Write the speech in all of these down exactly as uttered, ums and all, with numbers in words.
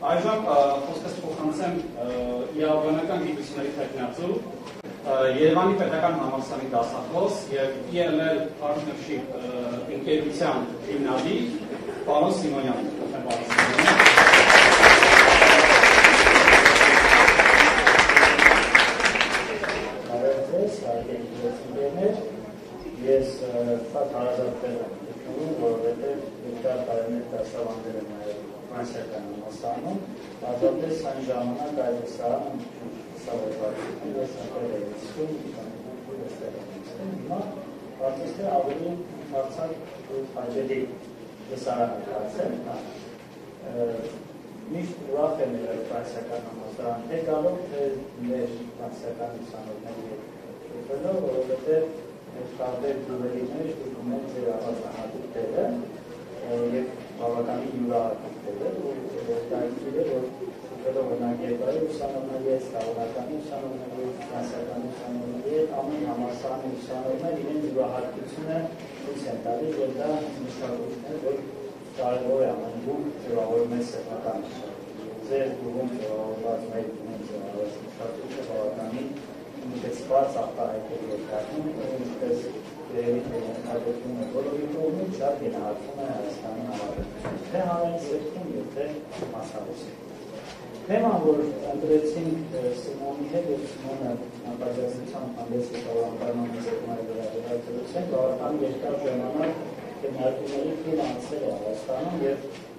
Այժմ խոսքս փոխանցեմ իրավաբանական գիտությունների թեկնածու, Երևանի պետական համալսարանի դասախոս եւ E L L Partnership ընկերության հիմնադիր պարոն Սիմոնյանին։ Ես շատ հարազատներ եմ գտնում, որովհետև երկար տարիներ դասավանդել եմ նաև ֆրանսիական համալսարանում, հատկապես այն ժամանակ այդ դասարանում սովետական ես ապրել եմ իսկույն հիմա արդյունքը ավելի հարցակ հաջելի դասարան դարձել միշտ ուրախ եմ եղել ֆրանսիական համալսարան թե գալով թե մեր ֆրանսիական ուսանողների հետ շփվելով, որովհետև Այս տարբեր դուրերի մեջ դուք ունեք ձեր առանձնահատուկ տեղը և բավականին յուրահատուկ տեղը, դա ինքնին է, որ շփվելով օրինակ ուսանողների հետ, ստավորականի ուսանողների հետ, ֆրանսիական ուսանողների հետ, ամեն համալսարանի ուսանողներ իրենց յուրահատկությունը ցույց են տալիս, և դա մշակույթն է, որ կարևոր է ամեն ոք ձևավորում է սեփական մշակույթը։ Ձեր դուրում ձևավորված մեր ձևավորված մշակույթը բավականին Ինքսպած արտահայտել է կարգում, ինչպես երևի է բոլորի կողմից շատ գնահատվում է Հայաստանի Հանրապետությունը, թե հանրային սերքում և թե մասնավորությամբ։ Թեման, որ ընտրեցինք Սիմոնի հետ և Սիմոնը անպատասխանությամբ հանդես եկավ անպայման ծրագրի վերաբերյալ բավական երկար ժամանակ քննարկումների ֆիլմ անցել է Հայաստանում և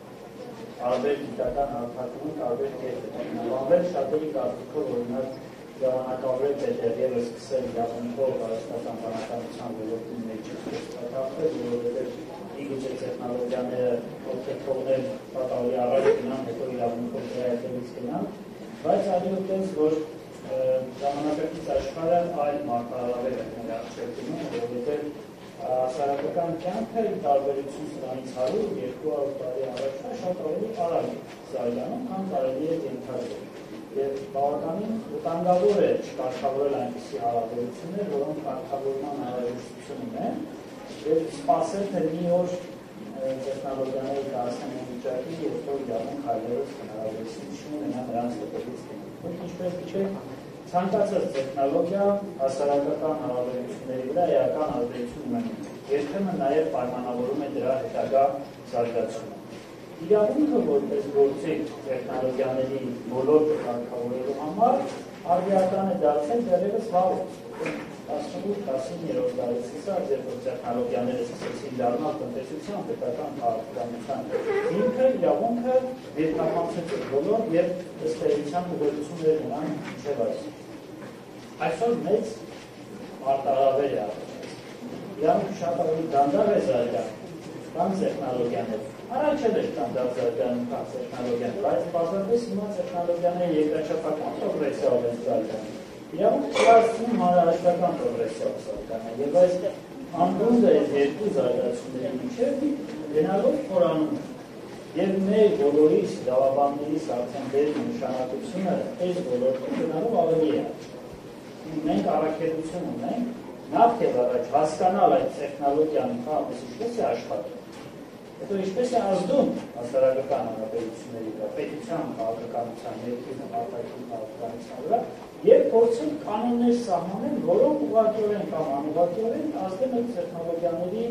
տարբեր գիտական հարթակում տարբեր կերպ է տնօրինվել շատերի կարծիքով օրինակ Ժամանակավորել է դեռևս սկսել իրավունքով հայաստանական բանականության ոլորտի մեջ ստացվել, որովհետև իգուցե տեխնոլոգիաները օգտագործել պատահի առաջ գնան, հետո իրավունքով դրայատելից գնան, բայց այլևս որ ժամանակակից աշխարհը այլ մարտահրավեր է նրա առջևում, որովհետև հասարակական կյանքը ի տարբերություն սրանից հարյուր երկու հարյուր տարի առաջ շատ ավելի արագ զարգանում, քան կարելի է ենթադրել։ Եվ բավականին վտանգավոր է չկարգավորել այնպիսի հարաբերություններ, որոնք կարգավորման անհրաժեշտություն ունեն, և սպասել, թե մի օր տեխնոլոգիաները կհասնեն այն վիճակի, երբ որ իրավունք այլևս հնարավորություն չունենա նրանց հետևից գնալ։ Ինչպես գիտեք, ցանկացած տեխնոլոգիա հասարակական հարաբերությունների վրա էական ազդեցություն ունի, երբեմն նաև պայմանավորում է դրա հետագա զարգացումը։ Իրավունքը որպես գործիք տեխնոլոգիաների ոլորտը կարգավորելու համար արդիական է դարձել դեռևս վաղուց տասնութ-տասնիններորդ դարից սկսած, երբ որ տեխնոլոգիաները սկսեցին դառնալ տնտեսության պետական քաղաքականության հիմքը, իրավունքը ներկայացրեց բոլոր և ըստ էության ուղղություններ ունեն մինչև այսօր։ Այսօր մեծ մարտահրավեր է առաջացել։ Իրավունքը շատ ավելի դանդաղ է զարգանում, քան տեխնոլոգիաները։ Առաջ էլ էր դանդաղ զարգանում քան տեխնոլոգիաները, բայց բազմապես հիմա տեխնոլոգիաները երկրաչափական պրոգրեսիվ են զարգանում։ Իրավունքը կրացնում հանրահայտական պրոգրեսիվ զարգանում և այս անդունդը այս երկու զարգացումների միջև գնալով խորանում և մեր բոլորիս իրավաբաններիս արդեն դեր նշանակությունը այս ոլորտում գնալով ավելի է աճում։ Մենք առաքելություն ունենք նախ և առաջ հասկանալ այդ տեխնոլոգիան ինչպես ինչպես է աշխատում, հետո ինչպես է ազդում հասարակական հանրապետությունների վրա, պետության քաղաքականության, երկրի արտաքին քաղաքականության վրա և փորձել կանոններ սահմանել, որոնք ուղղակիորեն կամ անուղղակիորեն ազդում են տեխնոլոգիաների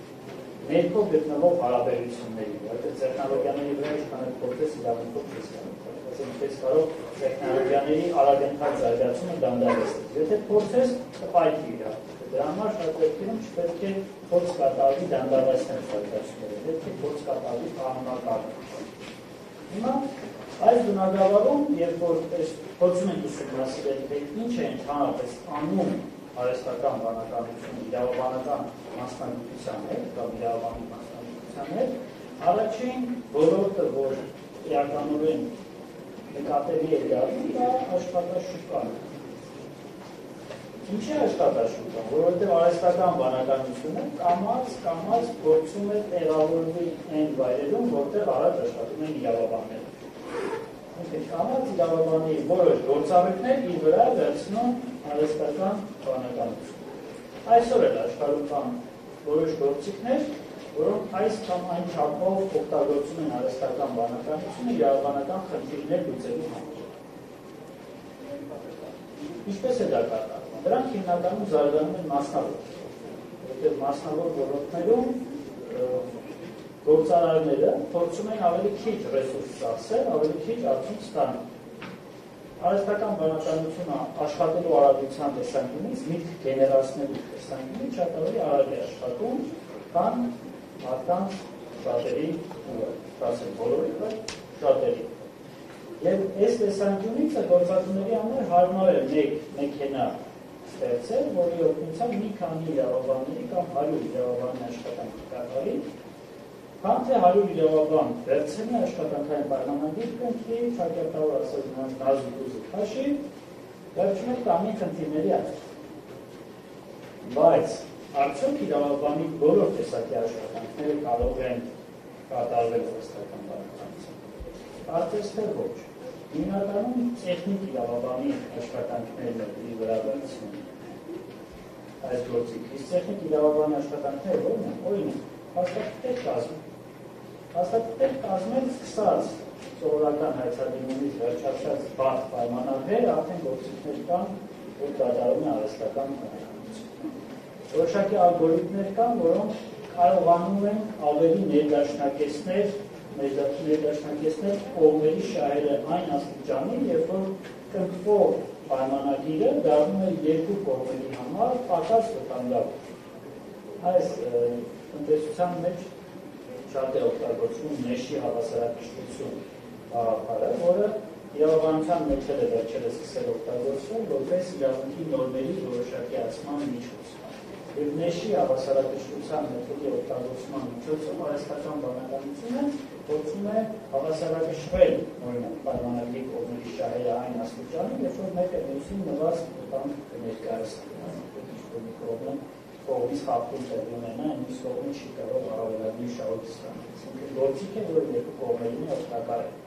ներքո գտնվող հարաբերությունների վրա։ Այդ տեխնոլոգիաների վրա ինչքան է փորձես իրավունքով չես կարող, ինչպես կարող տեխնոլոգիաների արագընթաց զարգացումը դանդաղեցնել։ Եթե փորձես կպայթի իրավունքը, դրա համար շատ դեպքերում չպետք է փորձ կատարվի դանդաղեցնել զարգացումները, պետք է փորձ կատարվի կանոնակարգ։ Հիմա այս բնագավառում, երբ որ փորձում ենք ուսումնասիրել, թե ինչ է ընդհանրապես անում արհեստական բանականություն իրավաբանական մասնագիտության հետ կամ իրավաբանի մասնագիտության հետ, առաջին ոլորտը, որ էականորեն նկատելի է դառնում, դա աշխատաշուկան է։ Ինչ է աշխատաշուկան, որովհետև արհեստական բանականությունը կամաց-կամաց փորձում է տեղավորվել այն վայրերում, որտեղ առաջ աշխատում են իրավաբանները։ Կամաց իրավաբանի որոշ գործառույթներ իր վրա վերցնում արհեստական բանականություն։ Այսօր էլ աշխարհում կան որոշ գործիքներ, որոնք այս կամ այն չափով օգտագործում են արհեստական բանականությունը իրավաբանական խնդիրներ լուծելու համար։ Ինչպես է դա կատարվում։ Դրանք հիմնականում զարգանում են մասնավոր, որովհետև մասնավոր ոլորտներում գործարարները փորձում են ավելի քիչ ռեսուրս ծախսել, ավելի քիչ արդյունք ստանալ։ Արհեստական բանականությունը աշխատելու արագության տեսանկյունից, միտք գեներացնելու տեսանկյունից շատ ավելի արագ է աշխատում, քան մարդկանց շատերի, ասեմ բոլորի, բայց շատերի։ Եվ այս տեսանկյունից գործածությունների համար հարմար է մեկ մեքենա ստեղծել, որի օգնությամբ մի քանի իրավաբանների կամ հարյուր իրավաբանի աշխատանք կատարի, քան թե հարյուր իրավաբան վերցնի աշխատանքային պայմանագիր կնքի, ճակատավոր ասել նրանց նազուկ ուզի քաշի, վերջում է կամի խնդիրների աճ։ Բայց արդյոք իրավաբանի բոլոր տեսակի աշխատանքները կարող են կատարվել արհեստական բանականությամբ։ Կարծես թե ոչ։ Հիմնականում տեխնիկ իրավաբանի աշխատանքներն են իր վրա վերցնում այս գործիքը։ Իսկ տեխնիկ իրավաբանի աշխատանքները ո՞րն են, օրինակ, հաստատել կազմել։ Հաստատել կազմել սկսած սովորական հայցադիմումից վերջացած բարդ պայմանագրեր արդեն գործիքներ կան, որ կատարում է արհեստական բանականություն։ Որոշակի ալգորիթմներ կան, որոնք կարողանում են ավելի ներդաշնակեցնել ներդաշնակեցնել կողմերի շահերը այն աստիճանի, երբ որ կնքվող պայմանագիրը դառնում է երկու կողմերի համար պակաս վտանգավոր։ Այս տնտեսության մեջ շատ է օգտագործվում մեշի հավասարակշռություն գաղափարը, որը իրավաբանության մեջ էլ է վերջերս սկսել օգտագործվում որպես իրավունքի նորմերի որոշակիացման միջոց։ Եվ մեշի հավասարակշռության մեթոդի օգտագործման միջոցով արհեստական բանականությունը փորձում է հավասարակշռել օրինակ պայմանագրի կողմերի շահերը այն աստիճանի, երբ որ մեկը մյուսին նվազ վտանգ կներկայացնի, կողմից խախտում տեղի ունենա, մյուս կողմը չի կարող առավելագույն շահույթ ստանալ։ Այսինքն գործիք է, որ երկու կողմերին օգտակար է։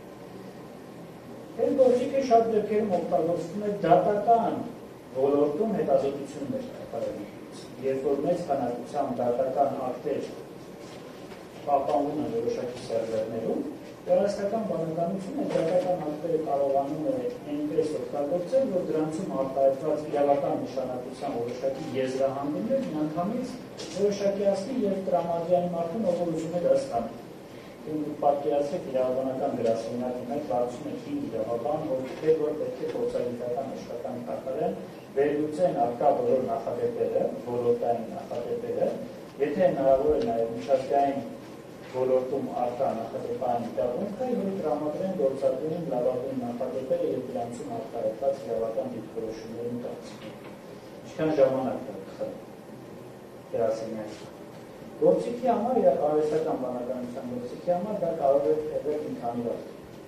Այս գործիքը շատ դեպքերում օգտագործվում է դատական ոլորտում հետազոտություններ կատարելու։ Երբ որ մեծ քանակությամբ դատական ակտեր պահպանվում են որոշակի սերվերներում, արհեստական բանականությունը դատական ակտերը կարողանում է այնպես օգտագործել, որ դրանցում արտահայտված իրավական նշանակության որոշակի եզրահանգումներ միանգամից որոշակիացնի եւ տրամադրյալի մարդուն ով ուզում է դա ստանալ։ Դուք պատկերացրեք իրավաբանական գրասենյակի մեջ վարչում է հինգ իրավաբան, ովքեր որ պետք է փորձագիտական աշխատանք կատարեն, վերլուծեն արկա բոլոր նախադեպերը, ոլորտային նախադեպերը, եթե հնարավոր է նաեւ միջազգային ոլորտում արկա նախադեպային իրավունքը եւ տրամադրեն գործադրին լավագույն նախադեպերը եւ դրանցում արտահայտված իրավական դիրքորոշումների կազմում։ Ինչքան ժամանակ է խլում գրասենյակը։ Գործիքի համար եւ արհեստական բանականության գործիքի համար դա կարող է թեւել մի քանի վայր։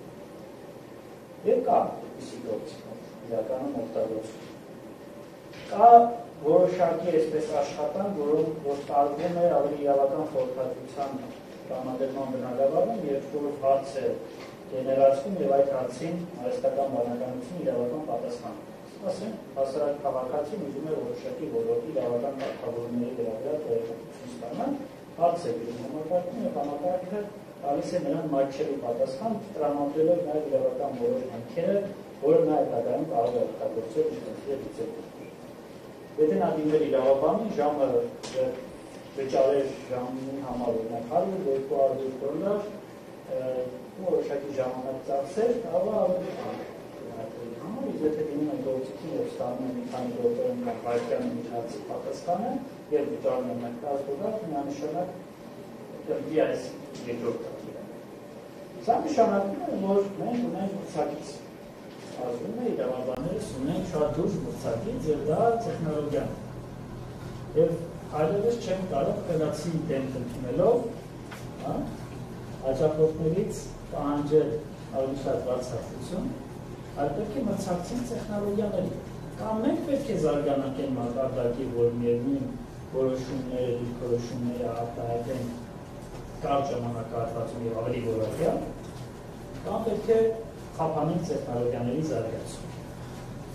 Եվ կա իսի գործիքներ, իրականում օգտագործում։ Կա որոշակի այսպես աշխատանք, որոնք որ տարվում է ավելի իրավական խորհրդատվության տրամադրման բնագավառում, երբ որ հարց է գեներացվում եւ այդ հարցին արհեստական բանականություն իրավական պատասխան։ Ասենք, հասարակ քաղաքացին ուզում է որոշակի ոլորտի իրավական կարգավորումների վերաբերյալ տեղեկատվություն ստանալ, հարց է գրում համակարգում եւ համակարգը տալիս է նրան մատչելի պատասխան, տրամադրելով նաեւ իրավական որոշ հանքերը, որը նա հետագայում կարող է օգտագործել իշխանության լուծել։ Եթե նա դիմել իրավաբանին, ժամը վճարեր ժամի համար օրինակ հարյուր երկու հարյուր դոլար, որոշակի ժամանակ ծախսեր, կարող ավելի բան։ Իսկ եթե դիմում են գործիքին եւ ստանում են մի քանի րոպեում կամ վայրկյանի միջոցի պատասխանը եւ վճարում են հնարավոր դոլար, միանշանակ կրկի այս երկրորդ տարիը։ Սա նշանակում է, որ մենք ունենք մրցակից։ Ասում է իրավաբաններս ունեն շատ դուրս մրցակից եւ դա տեխնոլոգիան է։ Եվ այլևս չեն կարող խելացի դեմք ընդունելով հաճախորդներից պահանջել ավելի շատ բացատրություն, այլ պետք է մրցակցին տեխնոլոգիաների։ Կամ մենք պետք է զարգանանք այն մակարդակի, որ միևնույն որոշումները, դիրքորոշումները արտահայտեն կարճ ժամանակահատվածում եւ ավելի որակյալ, կամ պետք է խափանենք տեխնոլոգիաների զարգացում։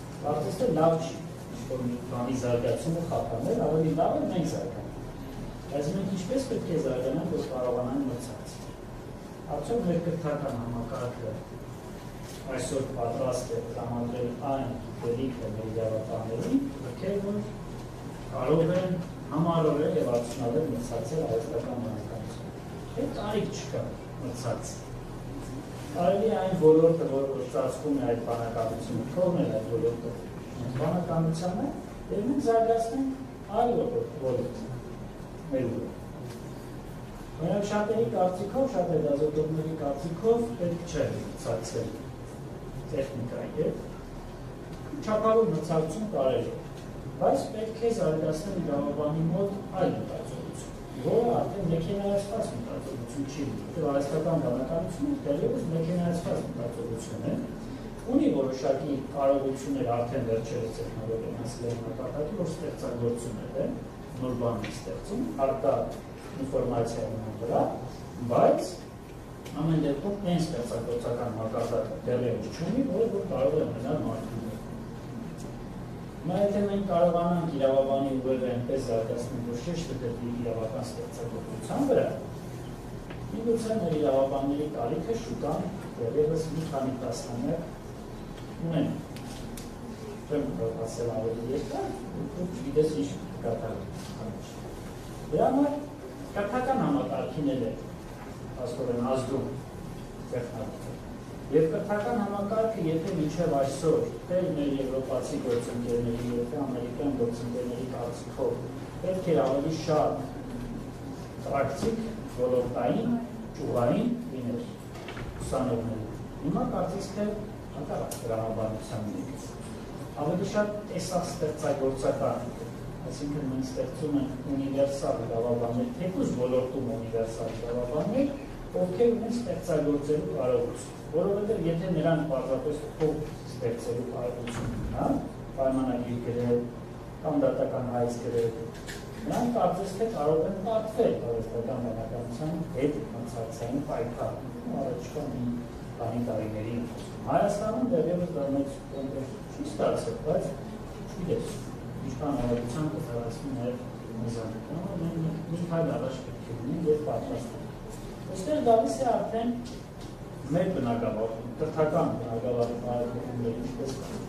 Կարծես թե լավ չի ինչ-որ մի բանի զարգացումը խափանել, ավելի լավ է մենք զարգանանք։ Բայց մենք ինչպես պետք է զարգանանք, որ կարողանանք մրցակցել։ Արդյոք մեր կրթական համակարգը այսօր պատրաստ է տրամադրել այն դեպքը մեր իրավապահներին, ովքեր որ կարող են համառորեն եւ արդյունավետ մրցակցել հայաստանական բանականություն։ Այդ կարիք չկա մրցակցել։ Կարելի է այն ոլորտը, որ ծածկում է այդ բանականությունը, թողնել այդ ոլորտը բանականությանը, եւ մենք զարգացնենք այլ ոլորտ մեր ոլորտ։ Օրինակ շատերի կարծիքով, շատ հետազոտողների կարծիքով պետք չէ մրցակցել տեխնիկայի հետ, չափավոր մրցակցություն կարելի է, բայց պետք է զարգացնել իրավաբանի մոտ այլ մտածողություն, որը արդեն մեքենայացված մտածողություն չի, որտեղ հայաստանական բանականությունը դեռևս մեքենայացված մտածողություն է, ունի որոշակի կարողություններ արդեն վերջերս տեխնոլոգիան հասել է նպատակի, որ ստեղծագործություններ է, նոր բան ստեղծում, արտա ինֆորմացիայի վրա, բայց ամեն դեպքում այն ստեղծագործական մակարդակը դեռևս չունի, որը որ կարող է մնալ մարդու։ Հիմա եթե մենք կարողանանք իրավաբանի ուղեղը այնպես զարգացնել, որ շեշտը դրվի իրավական ստեղծագործության վրա, միգուցե մեր իրավաբանների կարիքը շուտան դեռևս մի քանի տասնամյակ ունեն։ Չեմ կարող ասել ավելի երկար, ու չգիտես ինչ կատարել։ Դրա համար կրթական համակարգին էլ է աստորեն ազդում տեխնոլոգիան։ Եվ կրթական համակարգը, եթե մինչև այսօր, թե մեր եվրոպացի գործընկերների, եթե ամերիկյան գործընկերների կարծիքով պետք է ավելի շատ պրակտիկ, ոլորտային, ճյուղային լիներ ուսանողների։ Հիմա կարծես թե հակառակ դրամաբանության մեջ ավելի շատ տեսակ ստեղծագործական, այսինքն մենք ստեղծում ենք ունիվերսալ իրավաբաններ, թեկուզ ոլորտում ունիվերսալ իրավաբաններ, ովքեր ունեն ստեղծագործելու կարողություն, որովհետև եթե նրանք պարզապես փող ստեղծելու կարողություն ունենան, պայմանագիր գրել կամ դատական հայց գրել, նրանք կարծես թե կարող են պատվել հայաստանական բանականության հետ մրցակցային պայքար առաջիկա մի քանի տարիների ընթացքում։ Հայաստանում դեռևս դա մեծ կոնկրետ չի ստացել, բայց չգիտես, ինչքան հավատության կտարածվի նաև մեզանից, մենք մի քայլ առաջ պետք է լինենք եւ պատրաստենք։ Այստեղ գալիս է արդեն մեր բնակավարում, կրթական բնակավարի բարեփոխումները ինչպես կան։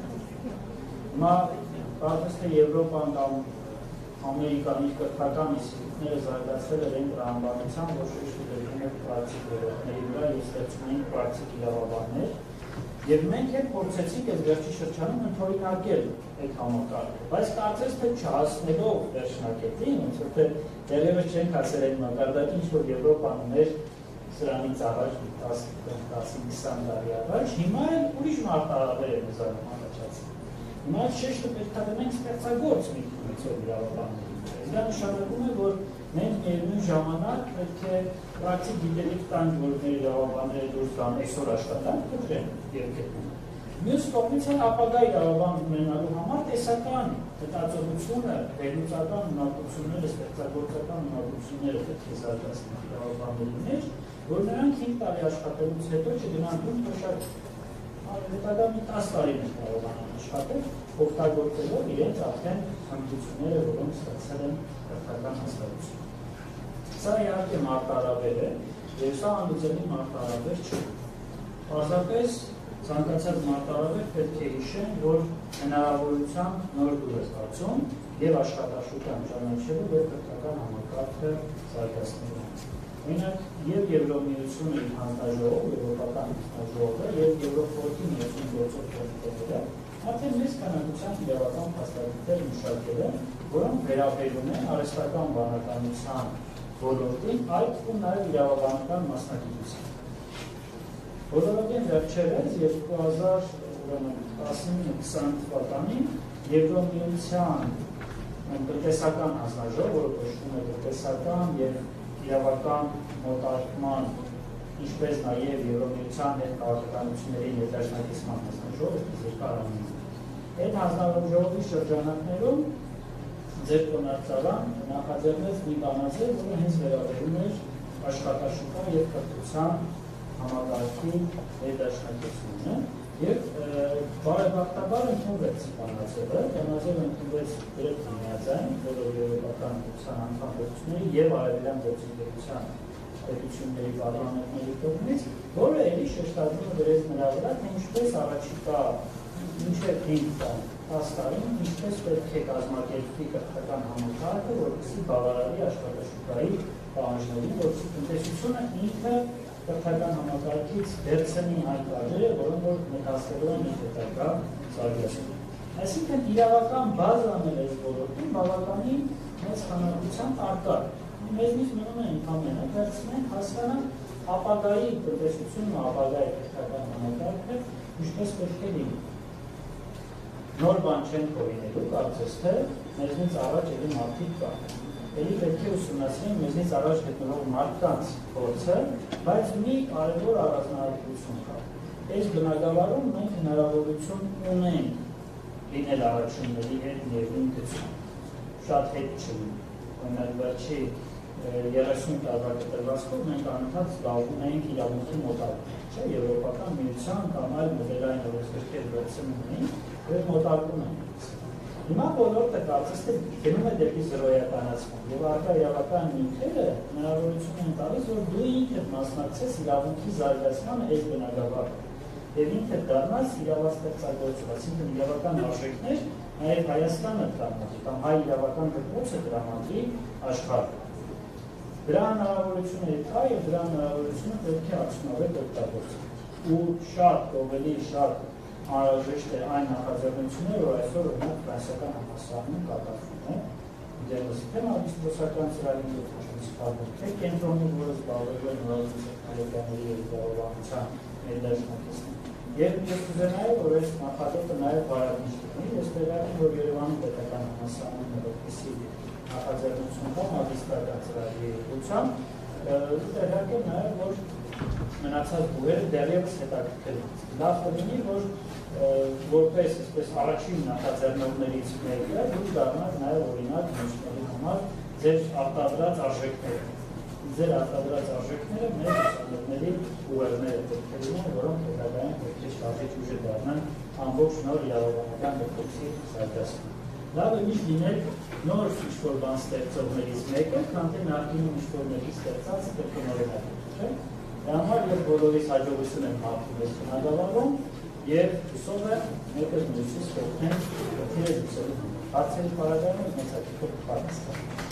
Հիմա կարծես թե Եվրոպան կամ Ամերիկան իր կրթական ինստիտուտները զարգացրել են տրամաբանության, որ շեշտը դրվում է պրակտիկ ոլորտների վրա եւ ստեղծում են պրակտիկ իրավաբաններ, եւ մենք էլ փորձեցինք այս վերջի շրջանում ընդօրինակել այդ համակարգը, բայց կարծես թե չհասնելով վերջնակետին, ոնց որ թե դեռևս չենք հասել այդ մակարդակին, ինչ որ Եվրոպան ուներ սրանից առաջ տասը-հիսուն տարի առաջ, հիմա էլ ուրիշ մարտահրավեր է մեզանում առաջացել։ Հիմա շեշտը պետք է դնենք ստեղծագործ մի ունեցող իրավաբանների։ Դա նշանակում է, որ մենք միևնույն ժամանակ պետք է պրակտիկ գիտելիք տանք, որ մեր իրավաբանները դուրս գան այսօր աշխատանք կտրեն եւ գտնեն։ Մյուս կողմից էլ ապագա իրավաբան ունենալու համար տեսական հետազոտությունը, վերլուծական ունակությունները, ստեղծագործական ունակությունները պետք է զարգացնել իրավաբանների մեջ, որ նրանք հինգ տարի աշխատելուց հետո չգնան դուրս փոշակ հետագա մի տասը տարի մենք կարողանան աշխատել, օգտագործելով իրենց արդեն հմտությունները, որոնք ստացել են կրթական հաստատություն։ Սա իհարկե մարտահրավեր է, եւ սա անլուծելի մարտահրավեր չէ։ Պարզապես ցանկացած մարտահրավեր պետք է հիշեն, որ հնարավորության նոր դուր է ստացում եւ աշխատաշուկան ճանաչելու եւ կրթական համակարգը զարգացնելու։ Օրինակ, եւ Եվրոմիությունը իր հանձնաժողով, եվրոպական հանձնաժողովը եւ Եվրոպորտի միություն գործող կողմերը արդեն մեծ քանակությամբ իրավական փաստաթղթեր մշակել են, որոնք վերաբերում են արհեստական բանականության ոլորտին, այդ թվում նաեւ իրավաբանական մասնագիտության։ Որովհետեւ վերջերս երկու հազար տասնինը-քսան թվականին Եվրոմիության տնտեսական հանձնաժողով, որը կոչվում է տնտեսական եւ իրավական մոտարկման, ինչպես նաև Եվրոմիության հետ քաղաքականությունների ներդաշնակեցման հանձնաժողովը, երկար անունով։ Այդ հանձնաժողովի շրջանակներում ձեր կոնարծարան նախաձեռնեց մի բանաձև, որը հենց վերաբերում էր աշխատաշուկա եւ կրթության համակարգի ներդաշնակեցումը, Եվ բարեբախտաբար ընդունվեց բանաձևը, բանաձևը ընդունվեց գրեթե միաձայն բոլոր եվրոպական միության անդամությունների եւ արևելյան գործընկերության պետությունների պարլամենտների կողմից, որը էլի շեշտադրումը դրեց նրա վրա, թե ինչպես առաջիկա մինչև հինգ տասը տարին, ինչպես պետք է կազմակերպվի կրթական համակարգը, որպեսզի բավարարի աշխատաշուկայի պահանջներին, որպեսզի տնտեսությունը ինքը կրթական համակարգից վերցնի այն կարժերը, որոնք որ մեկ են իր հետագա զարգացումը։ Այսինքն իրավական բազան էլ այս ոլորտում բավականին մեծ քանակությամբ առկա։ Մեզնից մնում է ընդամենը վերցնենք հասկանանք ապագայի տնտեսությունը, ապագայի կրթական համակարգը ինչպես պետք է լինի։ Նոր բան չեն կորինելու, կարծես թե մեզնից առաջ էլի մարդիկ կան։ Էլի պետք է ուսումնասիրենք մեզնից առաջ գտնվող մարդկանց փորձը, բայց մի կարևոր առանձնահատկություն կա։ Այս բնագավառում մենք հնարավորություն ունենք լինել առաջինների հետ միևնույն գծում։ Շատ հետ չլինի։ Օրինակ վերջի երեսուն տարվա կտրվածքով մենք անընդհատ զբաղվում էինք իրավունքի մոտակցությամբ, չէ՞, եվրոպական միության կամ այլ մոդելային օրենսգրքեր վերցնում էինք եւ մոտակցում էինք։ Հիմա ոլորտը կարծես թե գնում է դեպի զրոյականացման եւ առկա իրավական նյութերը հնարավորություն են տալիս, որ դու ինքդ մասնակցես իրավունքի զարգացմանը այս բնագավառում եւ ինքդ դառնաս իրավաստեղծագործող, այսինքն իրավական արժեքներ նաեւ Հայաստանը տրամադրի կամ հայ իրավական դպրոցը տրամադրի աշխարհում։ Դրա հնարավորությունը կա եւ դրա հնարավորությունը պետք է արդյունավետ օգտագործել։ Ու շատ ավելի շատ անհրաժեշտ է այն նախաձեռնությունները, որ այսօր օրինակ ֆրանսիական համալսարանում կատարվում է, դերս թե մագիստրոսական ծրագրի ուսումնասիրման, թե կենտրոնի, որը զբաղվել է նորաձև տեխնոլոգիաների եւ իրավաբանության ներդաշնակիցն։ Եվ ես կուզենայի, որ այս նախադեպը նաեւ բարակից լինի, ես տեղյակ եմ, որ Երևանի պետական համալսարանում որպեսզի նախաձեռնություն կա մագիստրական ծրագրի ուղղությամբ, տեղյակ եմ նաեւ, որ մնացած բուհերը դեռևս հետաքրքիր են։ Լավ կլինի, որ որպես այսպես առաջին նախաձեռնողներից մեկը դուք դառնաք նաև օրինակ մյուսների համար ձեր արտադրած արժեքները։ Ձեր արտադրած արժեքները մեր ուսանողների ուղերձները պետք է լինեն, որոնք հետագայում պետք է շարժիչ ուժ դառնան ամբողջ նոր իրավաբանական դպրոցի զարգացման։ Լավ է միշտ լինել նոր ինչ-որ բան ստեղծողներից մեկը, քան թե նախկինում ինչ-որ մեկի ստեղծած կրկնօրինակ, չէ՞։ Դա համար ես բոլորիս հաջողություն եմ մաղթում այս բնագավառում եւ հուսով եմ մեկը մյուսից կօգնեն քրթերը լուծելու։ Հարցերի պարագայում մեծ հաշվով պատասխան։